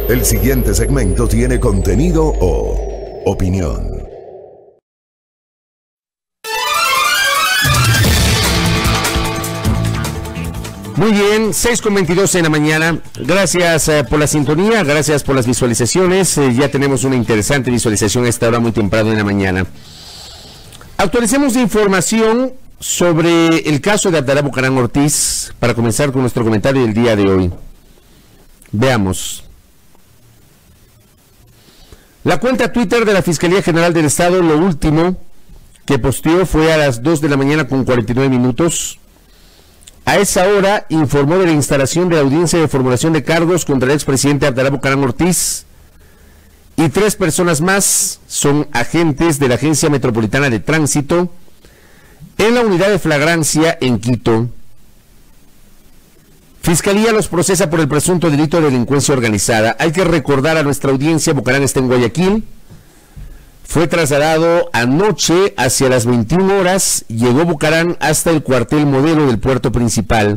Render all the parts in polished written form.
El siguiente segmento tiene contenido o opinión. Muy bien, 6:22 en la mañana. Gracias por la sintonía, gracias por las visualizaciones. Ya tenemos una interesante visualización a esta hora muy temprano en la mañana. Actualicemos de información sobre el caso de Abdalá Bucaram Ortiz para comenzar con nuestro comentario del día de hoy. Veamos. La cuenta Twitter de la Fiscalía General del Estado, lo último que posteó fue a las 2 de la mañana con 49 minutos. A esa hora informó de la instalación de la audiencia de formulación de cargos contra el expresidente Abdalá Bucaram Ortiz y 3 personas más son agentes de la Agencia Metropolitana de Tránsito en la unidad de flagrancia en Quito. Fiscalía los procesa por el presunto delito de delincuencia organizada. Hay que recordar a nuestra audiencia, Bucaram está en Guayaquil. Fue trasladado anoche hacia las 21 horas, llegó Bucaram hasta el cuartel modelo del puerto principal.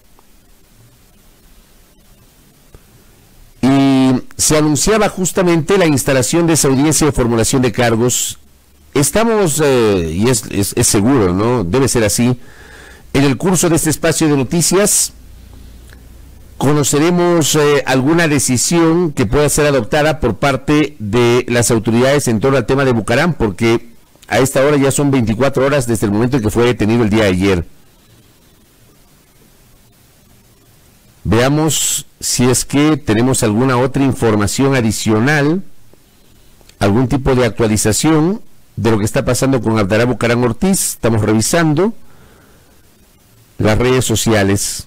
Y se anunciaba justamente la instalación de esa audiencia de formulación de cargos. Estamos, y es seguro, ¿no? Debe ser así. En el curso de este espacio de noticias conoceremos alguna decisión que pueda ser adoptada por parte de las autoridades en torno al tema de Bucaram, porque a esta hora ya son 24 horas desde el momento en que fue detenido el día de ayer. Veamos si es que tenemos alguna otra información adicional, algún tipo de actualización de lo que está pasando con Abdalá Bucaram Ortiz. Estamos revisando las redes sociales.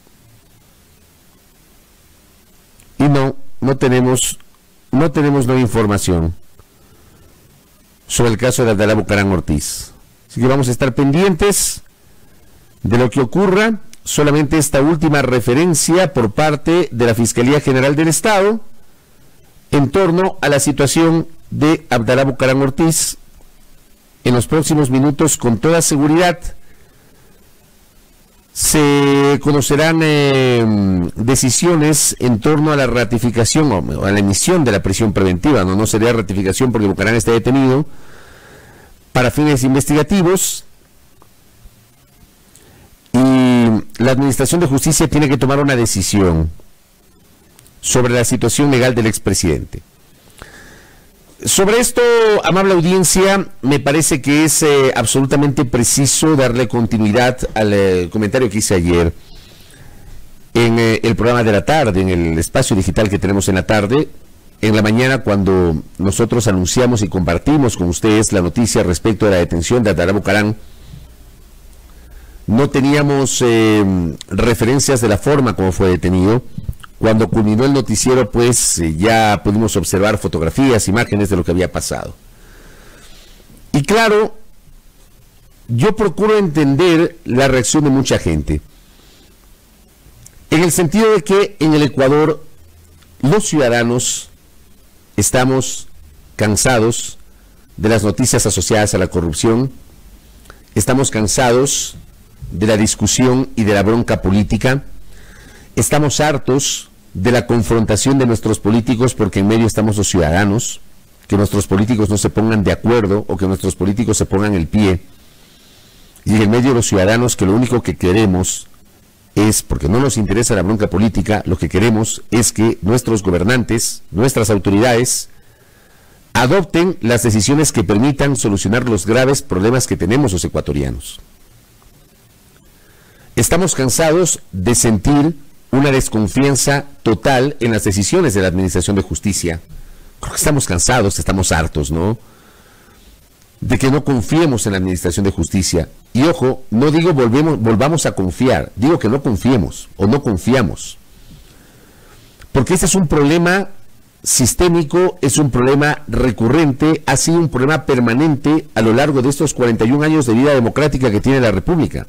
Y no tenemos nueva información sobre el caso de Abdalá Bucaram Ortiz. Así que vamos a estar pendientes de lo que ocurra. Solamente esta última referencia por parte de la Fiscalía General del Estado en torno a la situación de Abdalá Bucaram Ortiz. En los próximos minutos, con toda seguridad, se conocerán decisiones en torno a la ratificación o a la emisión de la prisión preventiva. No sería ratificación porque Bucaram está detenido para fines investigativos y la Administración de Justicia tiene que tomar una decisión sobre la situación legal del expresidente. Sobre esto, amable audiencia, me parece que es absolutamente preciso darle continuidad al comentario que hice ayer en el programa de la tarde, en el espacio digital que tenemos en la tarde. En la mañana, cuando nosotros anunciamos y compartimos con ustedes la noticia respecto de la detención de Abdalá Bucaram, no teníamos referencias de la forma como fue detenido. Cuando culminó el noticiero, pues ya pudimos observar fotografías, imágenes de lo que había pasado. Y claro, yo procuro entender la reacción de mucha gente, en el sentido de que en el Ecuador los ciudadanos estamos cansados de las noticias asociadas a la corrupción, estamos cansados de la discusión y de la bronca política, estamos hartos de la confrontación de nuestros políticos, porque en medio estamos los ciudadanos, que nuestros políticos no se pongan de acuerdo o que nuestros políticos se pongan el pie, y en el medio los ciudadanos que lo único que queremos es, porque no nos interesa la bronca política, lo que queremos es que nuestros gobernantes, nuestras autoridades, adopten las decisiones que permitan solucionar los graves problemas que tenemos los ecuatorianos. Estamos cansados de sentir una desconfianza total en las decisiones de la Administración de Justicia. Creo que estamos cansados, estamos hartos, ¿no?, de que no confiemos en la Administración de Justicia. Y ojo, no digo volvamos a confiar, digo que no confiemos o no confiamos. Porque este es un problema sistémico, es un problema recurrente, ha sido un problema permanente a lo largo de estos 41 años de vida democrática que tiene la República.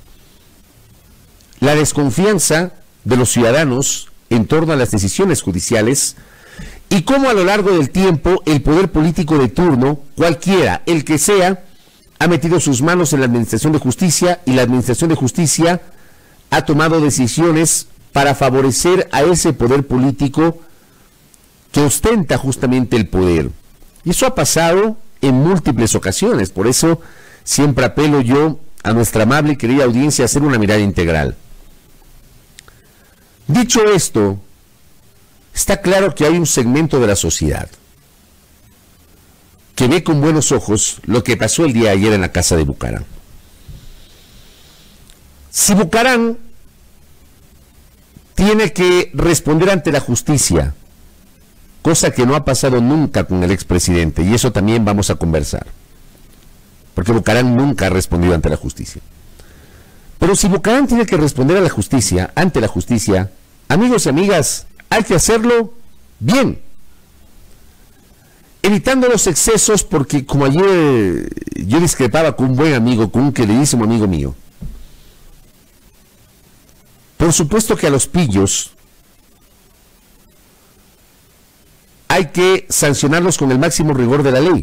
La desconfianza de los ciudadanos en torno a las decisiones judiciales y cómo a lo largo del tiempo el poder político de turno, cualquiera, el que sea, ha metido sus manos en la Administración de Justicia y la Administración de Justicia ha tomado decisiones para favorecer a ese poder político que ostenta justamente el poder. Y eso ha pasado en múltiples ocasiones. Por eso siempre apelo yo a nuestra amable y querida audiencia a hacer una mirada integral. Dicho esto, está claro que hay un segmento de la sociedad que ve con buenos ojos lo que pasó el día de ayer en la casa de Bucaram. Si Bucaram tiene que responder ante la justicia, cosa que no ha pasado nunca con el expresidente, y eso también vamos a conversar, porque Bucaram nunca ha respondido ante la justicia. Pero si Bucaram tiene que responder a la justicia, ante la justicia, amigos y amigas, hay que hacerlo bien, evitando los excesos, porque como ayer yo discrepaba con un buen amigo, con un queridísimo amigo mío, por supuesto que a los pillos hay que sancionarlos con el máximo rigor de la ley.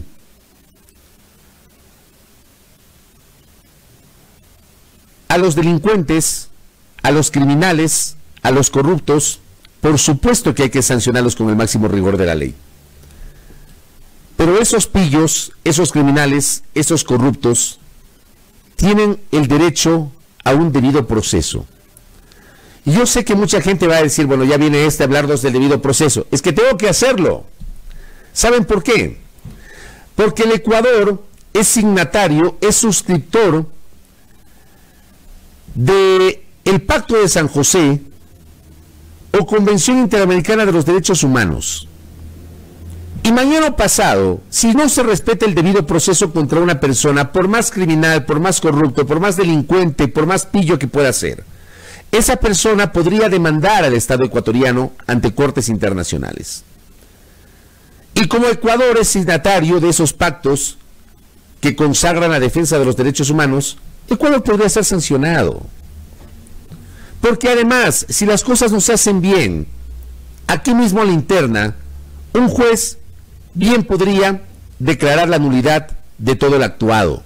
A los delincuentes, a los criminales, a los corruptos, por supuesto que hay que sancionarlos con el máximo rigor de la ley. Pero esos pillos, esos criminales, esos corruptos, tienen el derecho a un debido proceso. Y yo sé que mucha gente va a decir, bueno, ya viene a hablarnos del debido proceso. Es que tengo que hacerlo. ¿Saben por qué? Porque el Ecuador es signatario, es suscriptor del Pacto de San José o Convención Interamericana de los Derechos Humanos. Y mañana pasado, si no se respeta el debido proceso contra una persona, por más criminal, por más corrupto, por más delincuente, por más pillo que pueda ser, esa persona podría demandar al Estado ecuatoriano ante cortes internacionales. Y como Ecuador es signatario de esos pactos que consagran la defensa de los derechos humanos, Ecuador podría ser sancionado. Porque además, si las cosas no se hacen bien, aquí mismo a la interna, un juez bien podría declarar la nulidad de todo el actuado.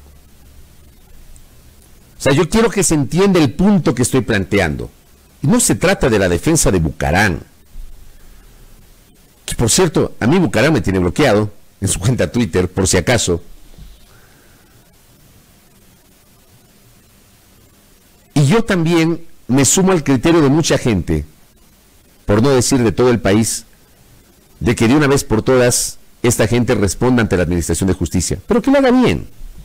O sea, yo quiero que se entienda el punto que estoy planteando. Y no se trata de la defensa de Bucaram. Que, por cierto, a mí Bucaram me tiene bloqueado en su cuenta Twitter, por si acaso. Y yo también me sumo al criterio de mucha gente, por no decir de todo el país, de que de una vez por todas esta gente responda ante la Administración de Justicia. Pero que lo haga bien.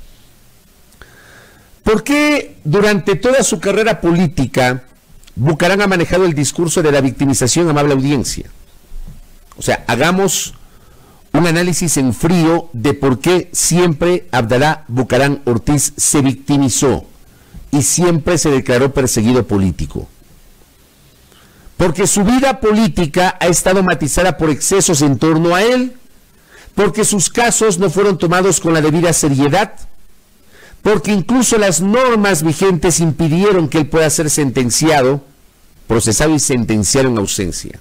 ¿Por qué durante toda su carrera política Bucaram ha manejado el discurso de la victimización, amable audiencia? O sea, hagamos un análisis en frío de por qué siempre Abdalá Bucaram Ortiz se victimizó y siempre se declaró perseguido político. Porque su vida política ha estado matizada por excesos en torno a él, porque sus casos no fueron tomados con la debida seriedad, porque incluso las normas vigentes impidieron que él pueda ser sentenciado, procesado y sentenciado en ausencia.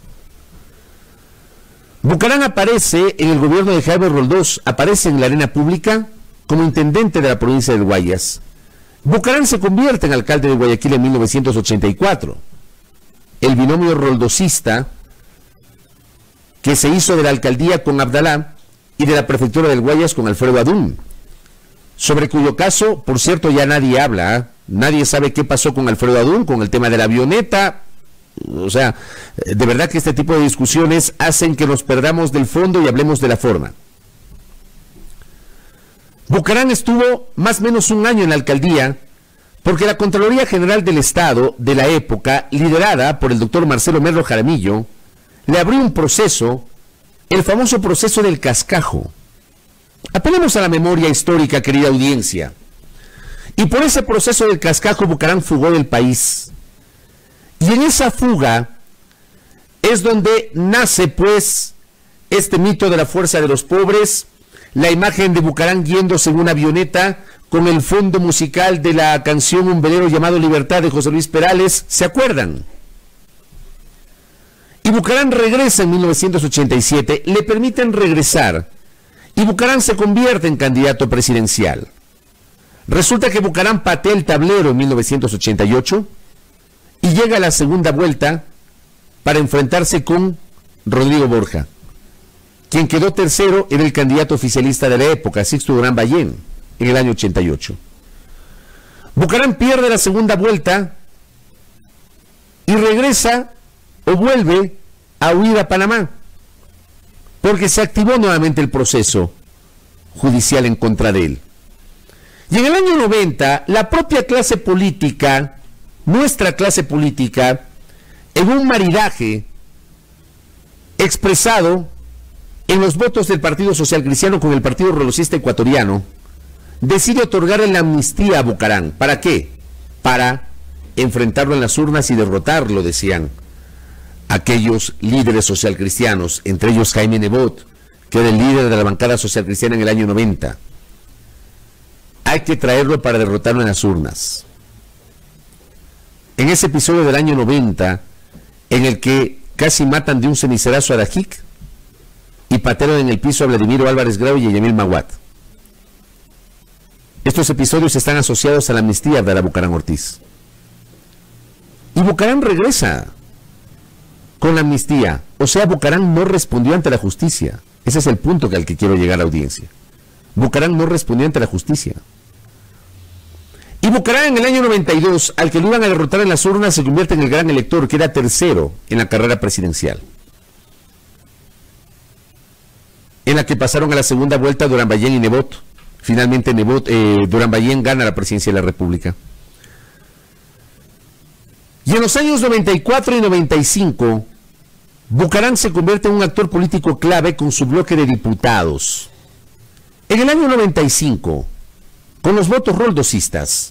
Bucaram aparece en el gobierno de Jaime Roldós, aparece en la arena pública como intendente de la provincia del Guayas. Bucaram se convierte en alcalde de Guayaquil en 1984. El binomio roldosista que se hizo de la alcaldía con Abdalá y de la prefectura del Guayas con Alfredo Adún, sobre cuyo caso, por cierto, ya nadie habla, ¿eh? Nadie sabe qué pasó con Alfredo Adún, con el tema de la avioneta. O sea, de verdad que este tipo de discusiones hacen que nos perdamos del fondo y hablemos de la forma. Bucaram estuvo más o menos un año en la alcaldía porque la Contraloría General del Estado de la época, liderada por el doctor Marcelo Merlo Jaramillo, le abrió un proceso, el famoso proceso del cascajo. Apelemos a la memoria histórica, querida audiencia. Y por ese proceso del cascajo, Bucaram fugó del país. Y en esa fuga es donde nace, pues, este mito de la fuerza de los pobres, la imagen de Bucaram yéndose en una avioneta con el fondo musical de la canción Un velero llamado Libertad de José Luis Perales, ¿se acuerdan? Y Bucaram regresa en 1987, le permiten regresar, y Bucaram se convierte en candidato presidencial. Resulta que Bucaram patea el tablero en 1988 y llega a la segunda vuelta para enfrentarse con Rodrigo Borja. Quien quedó tercero era el candidato oficialista de la época, Sixto Durán Ballén, en el año 88. Bucaram pierde la segunda vuelta y regresa o vuelve a huir a Panamá, porque se activó nuevamente el proceso judicial en contra de él. Y en el año 90, la propia clase política, nuestra clase política, en un maridaje expresado en los votos del Partido Social Cristiano con el Partido Rolocista Ecuatoriano, decide otorgarle la amnistía a Bucaram. ¿Para qué? Para enfrentarlo en las urnas y derrotarlo, decían aquellos líderes socialcristianos, entre ellos Jaime Nebot, que era el líder de la bancada socialcristiana en el año 90. Hay que traerlo para derrotarlo en las urnas. En ese episodio del año 90, en el que casi matan de un cenicerazo a Dajic y patearon en el piso a Vladimiro Álvarez Grau y a Yamil Maguad. Estos episodios están asociados a la amnistía de Bucaram Ortiz. Y Bucaram regresa con la amnistía. O sea, Bucaram no respondió ante la justicia. Ese es el punto al que quiero llegar a la audiencia. Bucaram no respondió ante la justicia. Y Bucaram en el año 92, al que lo iban a derrotar en las urnas, se convierte en el gran elector, que era tercero en la carrera presidencial, en la que pasaron a la segunda vuelta Durán Ballén y Nebot. Finalmente Durán Ballén gana la presidencia de la República. Y en los años 94 y 95, Bucaram se convierte en un actor político clave con su bloque de diputados. En el año 95, con los votos roldosistas,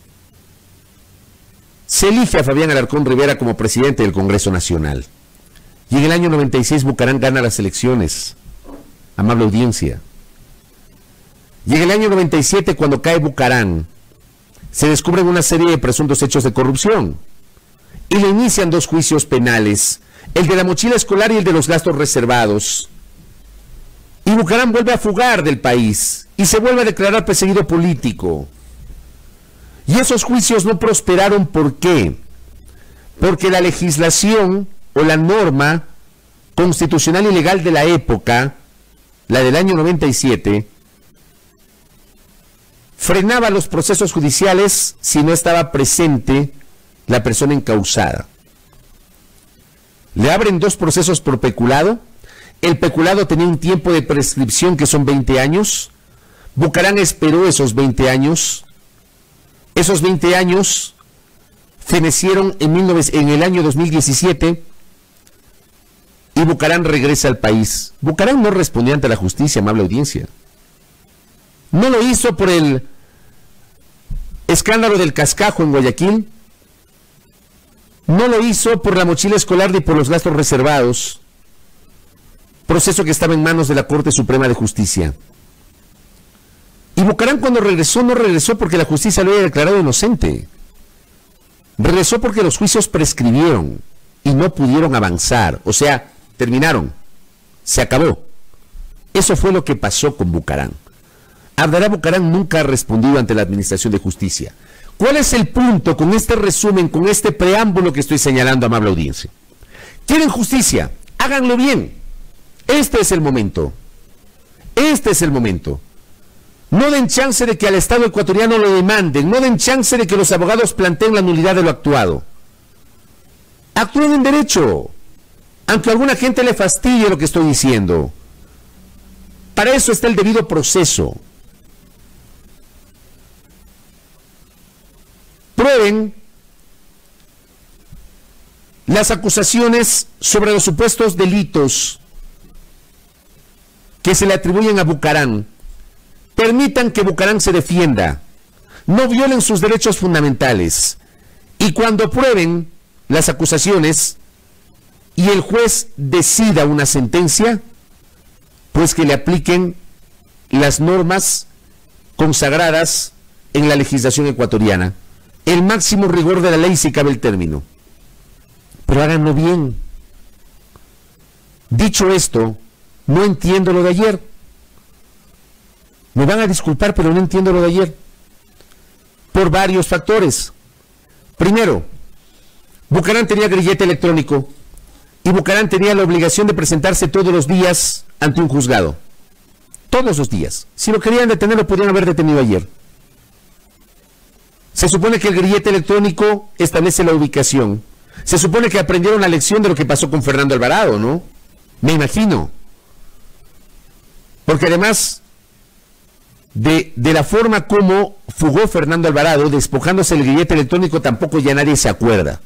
se elige a Fabián Alarcón Rivera como presidente del Congreso Nacional. Y en el año 96 Bucaram gana las elecciones. Amable audiencia. Y en el año 97, cuando cae Bucaram, se descubren una serie de presuntos hechos de corrupción y le inician 2 juicios penales, el de la mochila escolar y el de los gastos reservados. Y Bucaram vuelve a fugar del país y se vuelve a declarar perseguido político. Y esos juicios no prosperaron. ¿Por qué? Porque la legislación o la norma constitucional y legal de la época, la del año 97, frenaba los procesos judiciales si no estaba presente la persona encausada. Le abren 2 procesos por peculado. El peculado tenía un tiempo de prescripción que son 20 años. Bucaram esperó esos 20 años. Esos 20 años fenecieron en el año 2017 y Bucaram regresa al país. Bucaram no respondió ante la justicia, amable audiencia. No lo hizo por el escándalo del cascajo en Guayaquil. No lo hizo por la mochila escolar ni por los gastos reservados. Proceso que estaba en manos de la Corte Suprema de Justicia. Y Bucaram, cuando regresó, no regresó porque la justicia lo había declarado inocente. Regresó porque los juicios prescribieron y no pudieron avanzar. O sea, terminaron. Se acabó. Eso fue lo que pasó con Bucaram. Abdalá Bucaram nunca ha respondido ante la Administración de Justicia. ¿Cuál es el punto con este resumen, con este preámbulo que estoy señalando, amable audiencia? ¿Quieren justicia? Háganlo bien. Este es el momento. Este es el momento. No den chance de que al Estado ecuatoriano lo demanden. No den chance de que los abogados planteen la nulidad de lo actuado. Actúen en derecho. Aunque a alguna gente le fastidie lo que estoy diciendo. Para eso está el debido proceso. Prueben las acusaciones sobre los supuestos delitos que se le atribuyen a Bucaram. Permitan que Bucaram se defienda. No violen sus derechos fundamentales. Y cuando prueben las acusaciones y el juez decida una sentencia, pues que le apliquen las normas consagradas en la legislación ecuatoriana. El máximo rigor de la ley si cabe el término. Pero háganlo bien. Dicho esto, no entiendo lo de ayer. Me van a disculpar, pero no entiendo lo de ayer. Por varios factores. Primero, Bucaram tenía grillete electrónico y Bucaram tenía la obligación de presentarse todos los días ante un juzgado. Todos los días. Si lo querían detener, lo podrían haber detenido ayer. Se supone que el grillete electrónico establece la ubicación. Se supone que aprendieron la lección de lo que pasó con Fernando Alvarado, ¿no? Me imagino. Porque además de la forma como fugó Fernando Alvarado, despojándose el grillete electrónico, tampoco ya nadie se acuerda.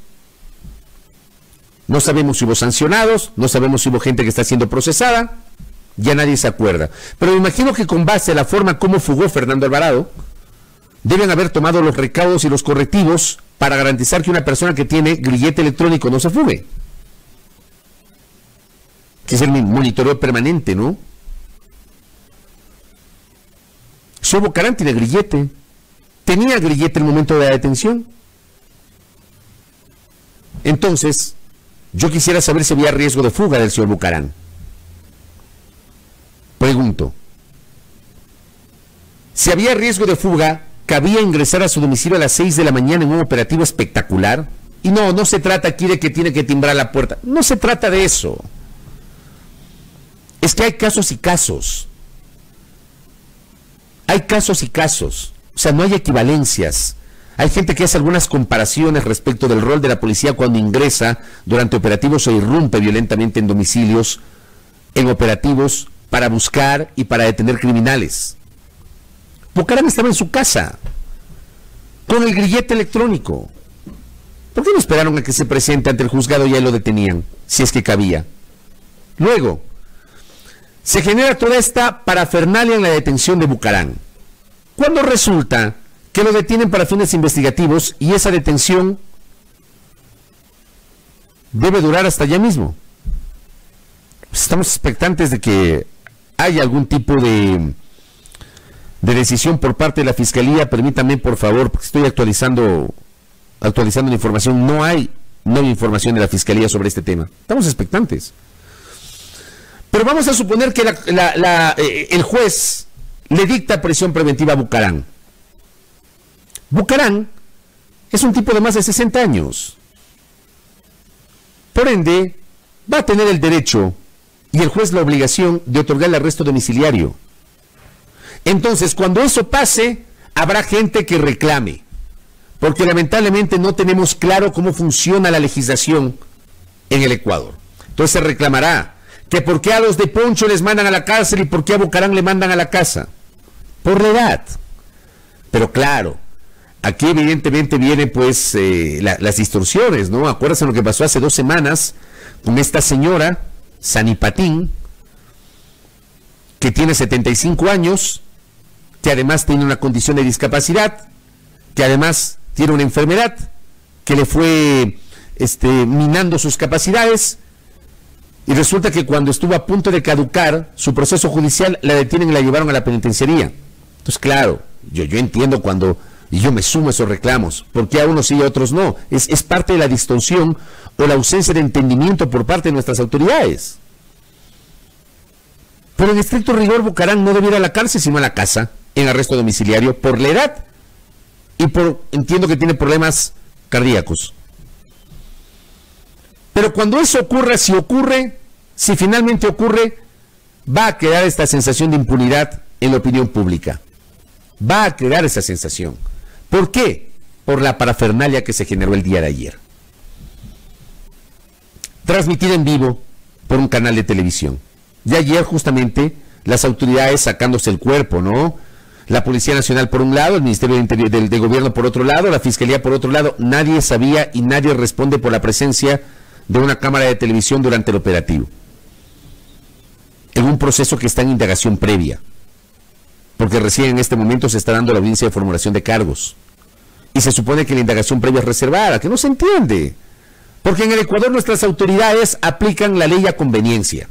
No sabemos si hubo sancionados, no sabemos si hubo gente que está siendo procesada, ya nadie se acuerda. Pero me imagino que con base a la forma como fugó Fernando Alvarado, deben haber tomado los recaudos y los correctivos para garantizar que una persona que tiene grillete electrónico no se fugue. Que es el monitoreo permanente, ¿no? Zoe Bucarán tiene grillete. Tenía grillete en el momento de la detención. Entonces, yo quisiera saber si había riesgo de fuga del señor Bucarán. Pregunto. Si había riesgo de fuga, ¿cabía ingresar a su domicilio a las 6 de la mañana en un operativo espectacular? Y no se trata aquí de que tiene que timbrar la puerta. No se trata de eso. Es que hay casos y casos. Hay casos y casos. O sea, no hay equivalencias. Hay gente que hace algunas comparaciones respecto del rol de la policía cuando ingresa durante operativos o irrumpe violentamente en domicilios, en operativos para buscar y para detener criminales. Bucarán estaba en su casa, con el grillete electrónico. ¿Por qué no esperaron a que se presente ante el juzgado y ahí lo detenían, si es que cabía? Luego, se genera toda esta parafernalia en la detención de Bucarán. Cuando resulta que lo detienen para fines investigativos y esa detención debe durar hasta allá mismo. Estamos expectantes de que haya algún tipo de decisión por parte de la Fiscalía. Permítame, por favor, porque estoy actualizando la información. No hay nueva información de la Fiscalía sobre este tema. Estamos expectantes. Pero vamos a suponer que el juez le dicta prisión preventiva a Bucarán. Bucarán es un tipo de más de 60 años. Por ende, va a tener el derecho y el juez la obligación de otorgar el arresto domiciliario. Entonces, cuando eso pase, habrá gente que reclame, porque lamentablemente no tenemos claro cómo funciona la legislación en el Ecuador. Entonces se reclamará que por qué a los de Poncho les mandan a la cárcel y por qué a Bucarán le mandan a la casa. Por la edad. Pero claro, aquí evidentemente vienen pues las distorsiones, ¿no? Acuérdense lo que pasó hace 2 semanas con esta señora, Sani Patín, que tiene 75 años, que además tiene una condición de discapacidad, que además tiene una enfermedad, que le fue minando sus capacidades, y resulta que cuando estuvo a punto de caducar su proceso judicial, la detienen y la llevaron a la penitenciaría. Entonces, claro, yo entiendo cuando, y yo me sumo a esos reclamos, porque a unos sí y a otros no. Es parte de la distorsión o la ausencia de entendimiento por parte de nuestras autoridades. Pero en estricto rigor, Bucarán no debe ir a la cárcel, sino a la casa, en arresto domiciliario, por la edad y entiendo que tiene problemas cardíacos. Pero cuando eso ocurra, si finalmente ocurre, va a quedar esta sensación de impunidad en la opinión pública. Va a quedar esa sensación. ¿Por qué? Por la parafernalia que se generó el día de ayer. Transmitida en vivo por un canal de televisión. Y ayer justamente las autoridades sacándose el cuerpo, ¿no? La Policía Nacional por un lado, el Ministerio del Gobierno por otro lado, la Fiscalía por otro lado. Nadie sabía y nadie responde por la presencia de una cámara de televisión durante el operativo. En un proceso que está en indagación previa. Porque recién en este momento se está dando la audiencia de formulación de cargos. Y se supone que la indagación previa es reservada, que no se entiende. Porque en el Ecuador nuestras autoridades aplican la ley a conveniencia.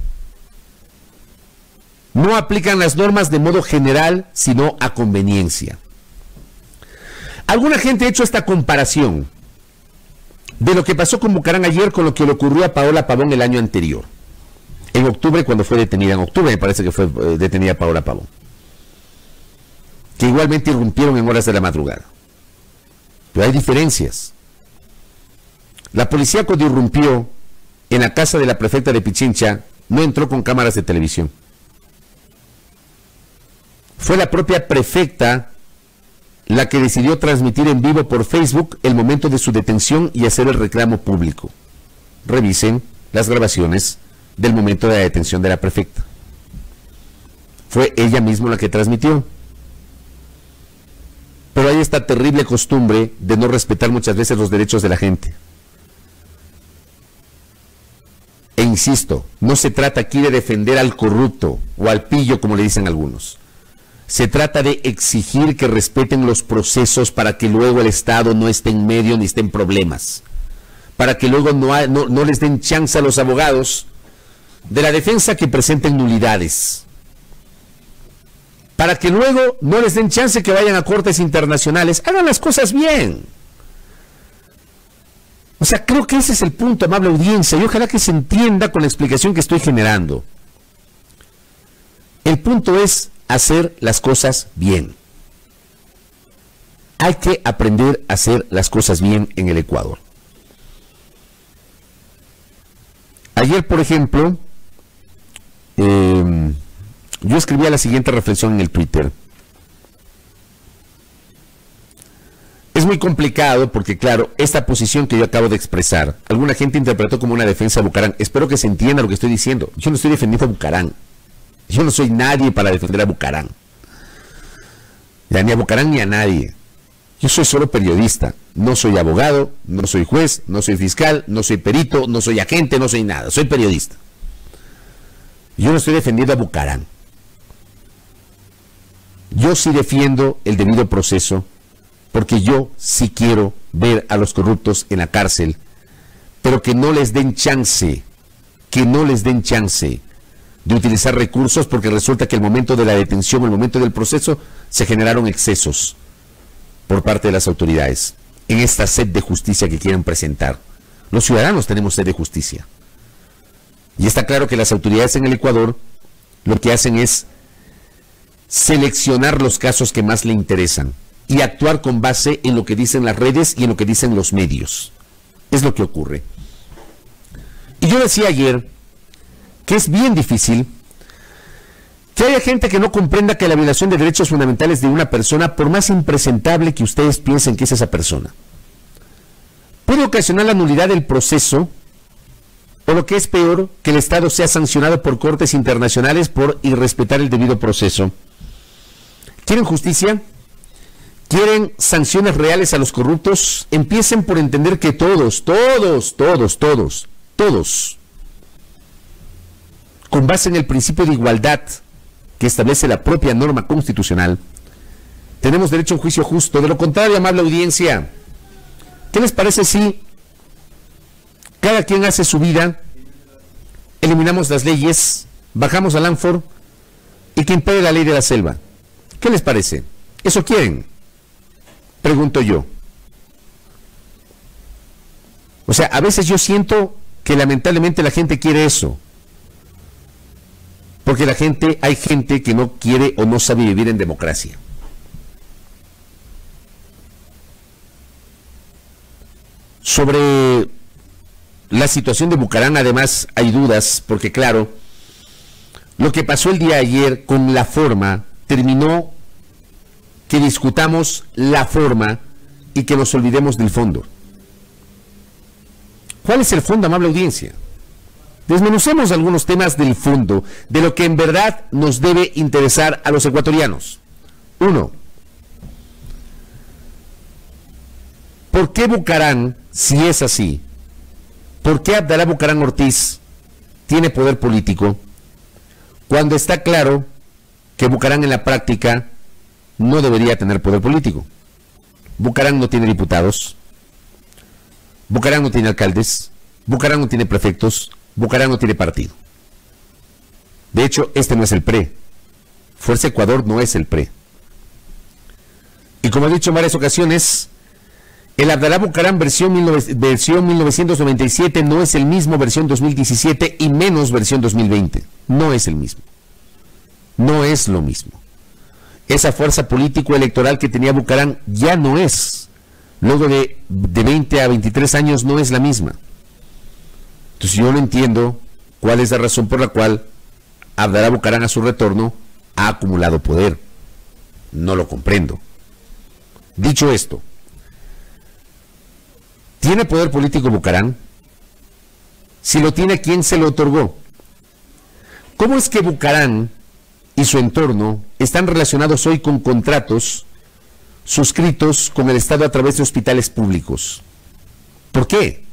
No aplican las normas de modo general, sino a conveniencia. Alguna gente ha hecho esta comparación de lo que pasó con Bucarán ayer con lo que le ocurrió a Paola Pavón el año anterior. En octubre, cuando fue detenida, en octubre me parece que fue detenida Paola Pavón. Que igualmente irrumpieron en horas de la madrugada. Pero hay diferencias. La policía cuando irrumpió en la casa de la prefecta de Pichincha no entró con cámaras de televisión. Fue la propia prefecta la que decidió transmitir en vivo por Facebook el momento de su detención y hacer el reclamo público. Revisen las grabaciones del momento de la detención de la prefecta. Fue ella misma la que transmitió. Pero hay esta terrible costumbre de no respetar muchas veces los derechos de la gente. E insisto, no se trata aquí de defender al corrupto o al pillo, como le dicen algunos. Se trata de exigir que respeten los procesos para que luego el Estado no esté en medio ni esté en problemas. Para que luego no les den chance a los abogados de la defensa que presenten nulidades. Para que luego no les den chance que vayan a cortes internacionales. Hagan las cosas bien. O sea, creo que ese es el punto, amable audiencia, y ojalá que se entienda con la explicación que estoy generando. El punto es hacer las cosas bien. Hay que aprender a hacer las cosas bien en el Ecuador. Ayer, por ejemplo, yo escribía la siguiente reflexión en el Twitter. Es muy complicado porque, claro, esta posición que yo acabo de expresar, alguna gente interpretó como una defensa a Bucaram. Espero que se entienda lo que estoy diciendo. Yo no estoy defendiendo a Bucaram. Yo no soy nadie para defender a Bucaram. Ya, ni a Bucaram ni a nadie. Yo soy solo periodista. No soy abogado, no soy juez, no soy fiscal, no soy perito, no soy agente, no soy nada. Soy periodista. Yo no estoy defendiendo a Bucaram. Yo sí defiendo el debido proceso, porque yo sí quiero ver a los corruptos en la cárcel, pero que no les den chance, de utilizar recursos, porque resulta que el momento de la detención, el momento del proceso, se generaron excesos por parte de las autoridades en esta sed de justicia que quieren presentar. Los ciudadanos tenemos sed de justicia. Y está claro que las autoridades en el Ecuador lo que hacen es seleccionar los casos que más le interesan y actuar con base en lo que dicen las redes y en lo que dicen los medios. Es lo que ocurre. Y yo decía ayer que es bien difícil que haya gente que no comprenda que la violación de derechos fundamentales de una persona, por más impresentable que ustedes piensen que es esa persona, puede ocasionar la nulidad del proceso, o lo que es peor, que el Estado sea sancionado por cortes internacionales por irrespetar el debido proceso. ¿Quieren justicia? ¿Quieren sanciones reales a los corruptos? Empiecen por entender que todos, con base en el principio de igualdad que establece la propia norma constitucional, tenemos derecho a un juicio justo. De lo contrario, amable audiencia, ¿qué les parece si cada quien hace su vida, eliminamos las leyes, bajamos al ánfor y que impere la ley de la selva? ¿Qué les parece? ¿Eso quieren? Pregunto yo. O sea, a veces yo siento que lamentablemente la gente quiere eso. Porque hay gente que no quiere o no sabe vivir en democracia. Sobre la situación de Bucaram, además, hay dudas, porque claro, lo que pasó el día de ayer con la forma, terminó que discutamos la forma y que nos olvidemos del fondo. ¿Cuál es el fondo, amable audiencia? Desmenucemos algunos temas del fondo, de lo que en verdad nos debe interesar a los ecuatorianos. 1. ¿Por qué Bucaram, si es así, por qué Abdalá Bucaram Ortiz tiene poder político cuando está claro que Bucaram en la práctica no debería tener poder político? Bucaram no tiene diputados, Bucaram no tiene alcaldes, Bucaram no tiene prefectos, Bucaram no tiene partido. De hecho, este no es el PRE. Fuerza Ecuador no es el PRE. Y como he dicho en varias ocasiones, el Abdalá Bucaram versión 1997 no es el mismo versión 2017 y menos versión 2020. No es el mismo. No es lo mismo. Esa fuerza político-electoral que tenía Bucaram ya no es. Luego de 20 a 23 años no es la misma. Entonces yo no entiendo cuál es la razón por la cual Abdalá Bucaram a su retorno ha acumulado poder. no lo comprendo. Dicho esto, ¿tiene poder político Bucaram? Si lo tiene, ¿quién se lo otorgó? ¿Cómo es que Bucaram y su entorno están relacionados hoy con contratos suscritos con el Estado a través de hospitales públicos? ¿Por qué?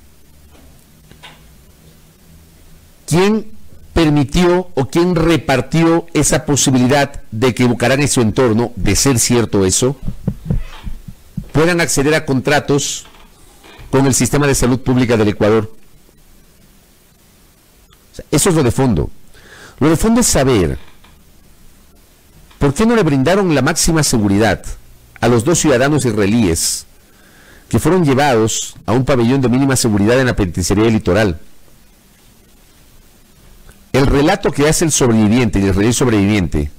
¿Quién permitió o quién repartió esa posibilidad de que Bucaram y su entorno, de ser cierto eso, puedan acceder a contratos con el sistema de salud pública del Ecuador? O sea, eso es lo de fondo. Lo de fondo es saber por qué no le brindaron la máxima seguridad a los 2 ciudadanos israelíes que fueron llevados a un pabellón de mínima seguridad en la penitenciaría del Litoral. El relato que hace el sobreviviente, el israelí sobreviviente,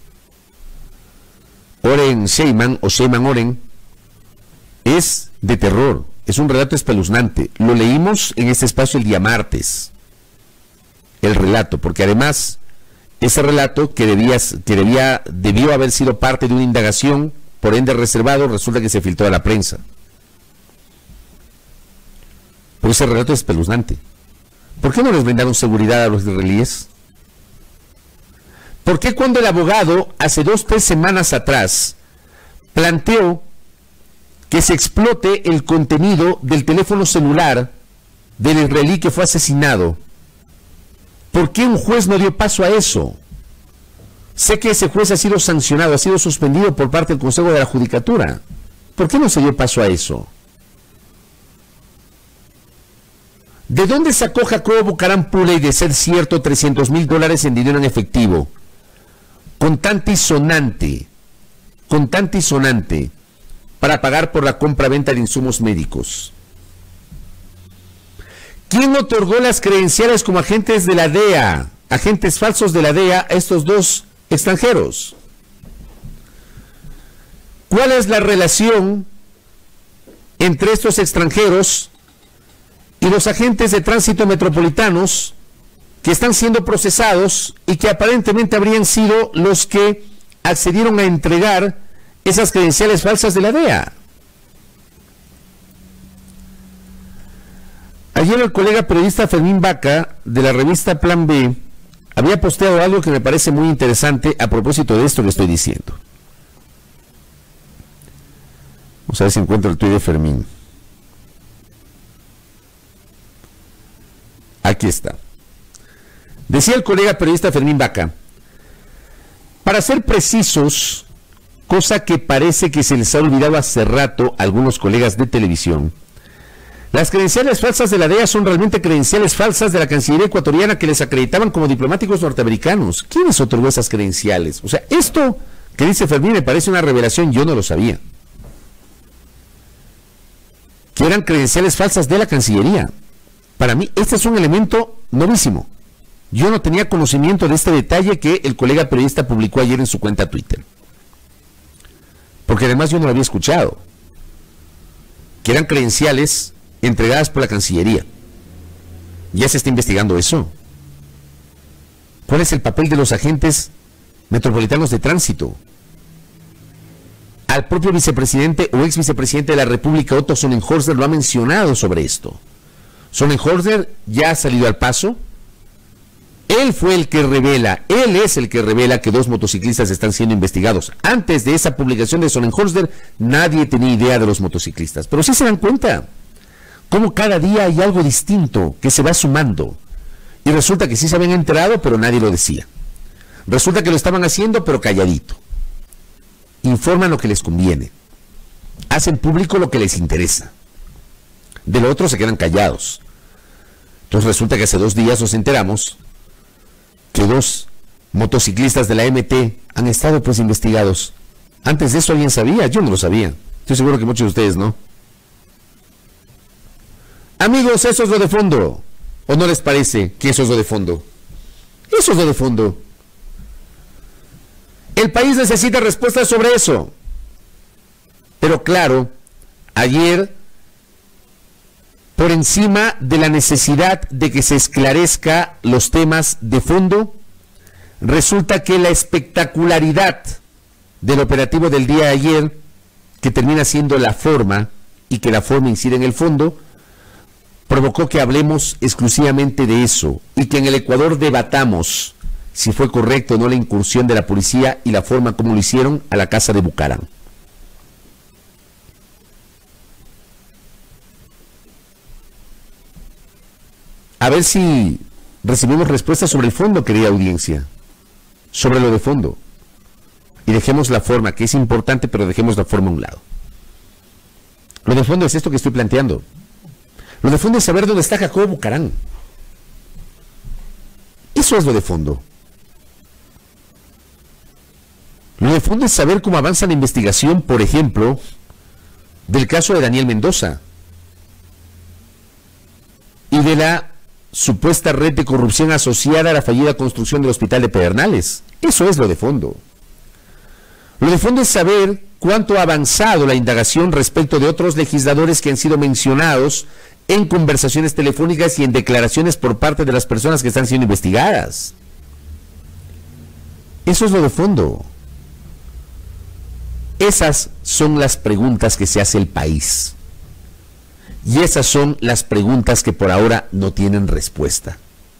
Oren Sheyman o Sheyman Oren, es de terror, es un relato espeluznante. Lo leímos en este espacio el día martes, el relato, porque además ese relato que debió haber sido parte de una indagación, por ende reservado, resulta que se filtró a la prensa. Pero ese relato es espeluznante. ¿Por qué no les brindaron seguridad a los israelíes? ¿Por qué cuando el abogado, hace 2 o 3 semanas atrás, planteó que se explote el contenido del teléfono celular del israelí que fue asesinado, por qué un juez no dio paso a eso? Sé que ese juez ha sido sancionado, ha sido suspendido por parte del Consejo de la Judicatura. ¿Por qué no se dio paso a eso? ¿De dónde sacó Jacobo Bucaram Puley, de ser cierto, $300,000 en dinero en efectivo? Contante y sonante, para pagar por la compra-venta de insumos médicos. ¿Quién otorgó las credenciales como agentes de la DEA, agentes falsos de la DEA, a estos 2 extranjeros? ¿Cuál es la relación entre estos extranjeros y los agentes de tránsito metropolitanos que están siendo procesados y que aparentemente habrían sido los que accedieron a entregar esas credenciales falsas de la DEA? Ayer el colega periodista Fermín Vaca, de la revista Plan B, había posteado algo que me parece muy interesante a propósito de esto que estoy diciendo. Vamos a ver si encuentro el tuit de Fermín. Aquí está. Decía el colega periodista Fermín Vaca: para ser precisos, cosa que parece que se les ha olvidado hace rato a algunos colegas de televisión, las credenciales falsas de la DEA son realmente credenciales falsas de la Cancillería ecuatoriana que les acreditaban como diplomáticos norteamericanos. ¿Quién les otorgó esas credenciales? O sea, esto que dice Fermín me parece una revelación, yo no lo sabía. Que eran credenciales falsas de la Cancillería. Para mí, este es un elemento novísimo. Yo no tenía conocimiento de este detalle que el colega periodista publicó ayer en su cuenta Twitter. Porque además yo no lo había escuchado. Que eran credenciales entregadas por la Cancillería. ¿Ya se está investigando eso? ¿Cuál es el papel de los agentes metropolitanos de tránsito? Al propio vicepresidente o ex vicepresidente de la República, Otto Sonnenhorster, lo ha mencionado sobre esto. Sonnenhorster ya ha salido al paso. Él fue el que revela, él es el que revela que 2 motociclistas están siendo investigados. Antes de esa publicación de Sonnenhorster, nadie tenía idea de los motociclistas. Pero sí se dan cuenta cómo cada día hay algo distinto que se va sumando. Y resulta que sí se habían enterado, pero nadie lo decía. Resulta que lo estaban haciendo, pero calladito. Informan lo que les conviene. Hacen público lo que les interesa. De lo otro se quedan callados. Entonces resulta que hace 2 días nos enteramos que 2 motociclistas de la MT han estado pues investigados. Antes de eso alguien sabía, yo no lo sabía. Estoy seguro que muchos de ustedes no. Amigos, eso es lo de fondo. ¿O no les parece que eso es lo de fondo? Eso es lo de fondo. El país necesita respuestas sobre eso. Pero claro, ayer, por encima de la necesidad de que se esclarezca los temas de fondo, resulta que la espectacularidad del operativo del día de ayer, que termina siendo la forma y que la forma incide en el fondo, provocó que hablemos exclusivamente de eso y que en el Ecuador debatamos si fue correcto o no la incursión de la policía y la forma como lo hicieron a la casa de Bucaram. A ver si recibimos respuestas sobre el fondo, querida audiencia, sobre lo de fondo. Y dejemos la forma, que es importante, pero dejemos la forma a un lado. Lo de fondo es esto que estoy planteando. Lo de fondo es saber dónde está Jacobo Bucaram. Eso es lo de fondo. Lo de fondo es saber cómo avanza la investigación, por ejemplo, del caso de Daniel Mendoza y de la supuesta red de corrupción asociada a la fallida construcción del hospital de Pedernales. Eso es lo de fondo. Lo de fondo es saber cuánto ha avanzado la indagación respecto de otros legisladores que han sido mencionados en conversaciones telefónicas y en declaraciones por parte de las personas que están siendo investigadas. Eso es lo de fondo. Esas son las preguntas que se hace el país. Y esas son las preguntas que por ahora no tienen respuesta.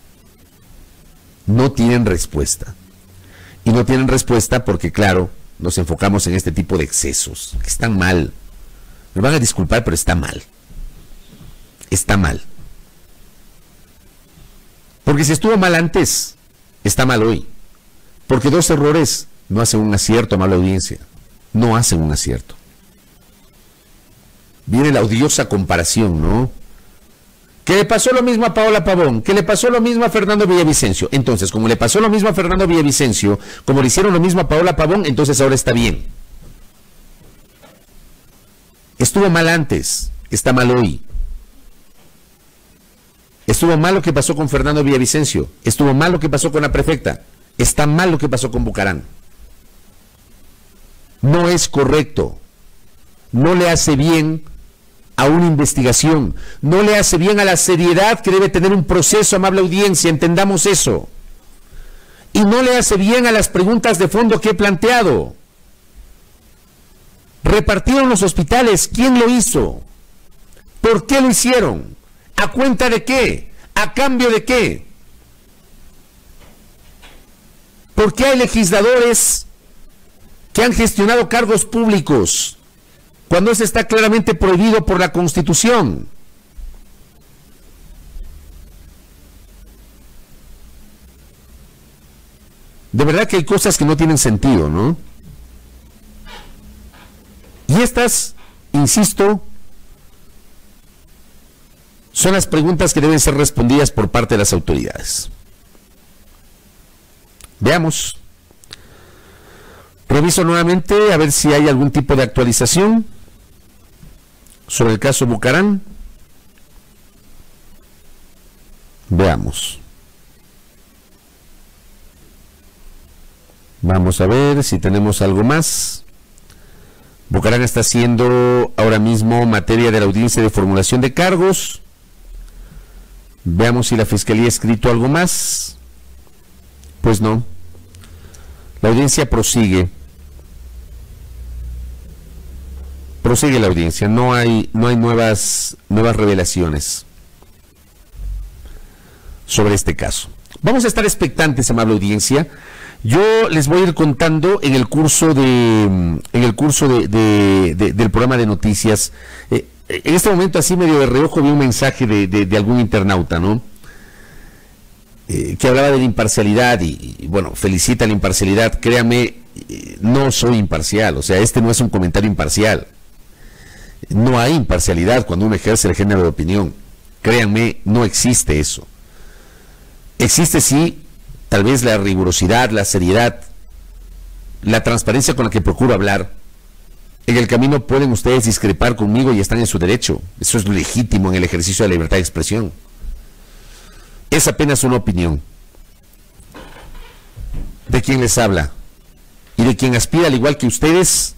No tienen respuesta. Y no tienen respuesta porque, claro, nos enfocamos en este tipo de excesos, que están mal. Me van a disculpar, pero está mal. Está mal. Porque si estuvo mal antes, está mal hoy. Porque dos errores no hacen un acierto, amable audiencia. No hacen un acierto. Viene la odiosa comparación, ¿no? Que le pasó lo mismo a Paola Pavón, que le pasó lo mismo a Fernando Villavicencio. Entonces, como le pasó lo mismo a Fernando Villavicencio, como le hicieron lo mismo a Paola Pavón, entonces ahora está bien. Estuvo mal antes, está mal hoy. Estuvo mal lo que pasó con Fernando Villavicencio, estuvo mal lo que pasó con la prefecta, está mal lo que pasó con Bucaram. No es correcto, no le hace bien a una investigación, no le hace bien a la seriedad que debe tener un proceso, amable audiencia, entendamos eso. Y no le hace bien a las preguntas de fondo que he planteado. Repartieron los hospitales, ¿quién lo hizo? ¿Por qué lo hicieron? ¿A cuenta de qué? ¿A cambio de qué? ¿Por qué hay legisladores que han gestionado cargos públicos cuando eso está claramente prohibido por la Constitución? De verdad que hay cosas que no tienen sentido, ¿no? Y estas, insisto, son las preguntas que deben ser respondidas por parte de las autoridades. Veamos. Reviso nuevamente a ver si hay algún tipo de actualización sobre el caso Bucaram. Veamos. Vamos a ver si tenemos algo más. Bucaram está siendo ahora mismo materia de la audiencia de formulación de cargos. Veamos si la Fiscalía ha escrito algo más. Pues no. La audiencia prosigue. Prosigue la audiencia, no hay nuevas revelaciones sobre este caso. Vamos a estar expectantes, amable audiencia. Yo les voy a ir contando en el curso del programa de noticias. En este momento, así medio de reojo, vi un mensaje de algún internauta, ¿no? Que hablaba de la imparcialidad y bueno, felicita la imparcialidad. Créame, no soy imparcial, o sea, este no es un comentario imparcial. No hay imparcialidad cuando uno ejerce el género de opinión. Créanme, no existe eso. Existe sí, tal vez la rigurosidad, la seriedad, la transparencia con la que procuro hablar. En el camino pueden ustedes discrepar conmigo y están en su derecho. Eso es legítimo en el ejercicio de la libertad de expresión. Es apenas una opinión de quien les habla y de quien aspira, al igual que ustedes,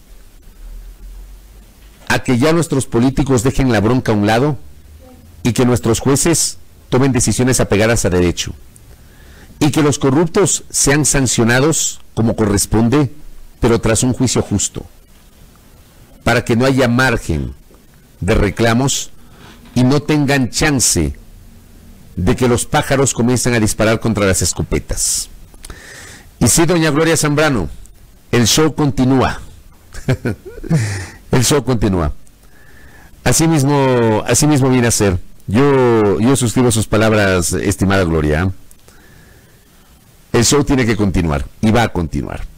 a que ya nuestros políticos dejen la bronca a un lado y que nuestros jueces tomen decisiones apegadas a derecho y que los corruptos sean sancionados como corresponde pero tras un juicio justo, para que no haya margen de reclamos y no tengan chance de que los pájaros comiencen a disparar contra las escopetas. Y sí, doña Gloria Zambrano, el show continúa. El show continúa. Así mismo viene a ser. Yo suscribo sus palabras, estimada Gloria. El show tiene que continuar y va a continuar.